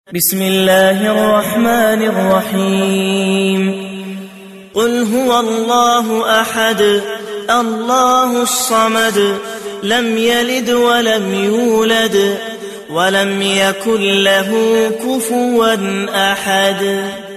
بسم الله الرحمن الرحيم. قل هو الله أحد الله الصمد لم يلد ولم يولد ولم يكن له كفوا أحد.